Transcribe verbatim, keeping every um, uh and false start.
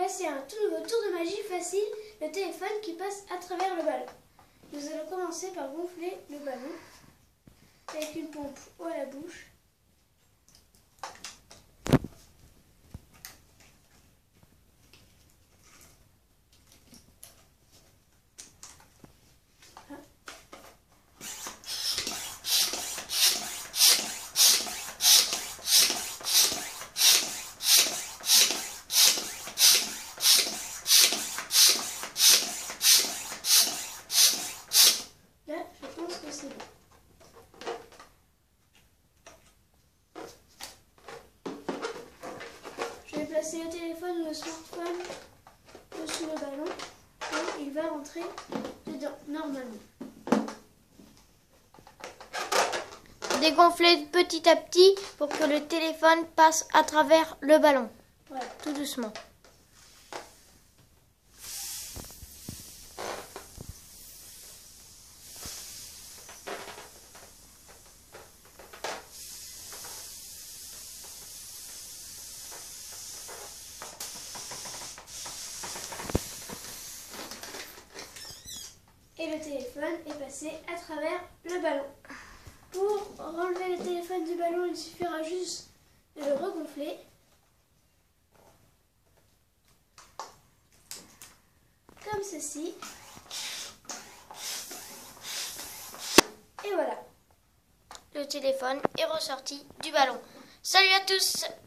Voici un tout nouveau tour de magie facile, le téléphone qui passe à travers le ballon. Nous allons commencer par gonfler le ballon avec une pompe ou à la bouche. Là, je pense que c'est bon. Je vais placer le téléphone ou le smartphone dessus le ballon et il va rentrer dedans, normalement. Dégonfler petit à petit pour que le téléphone passe à travers le ballon. Voilà. Tout doucement. Et le téléphone est passé à travers le ballon. Pour enlever le téléphone du ballon, il suffira juste de le regonfler. Comme ceci. Et voilà. Le téléphone est ressorti du ballon. Salut à tous!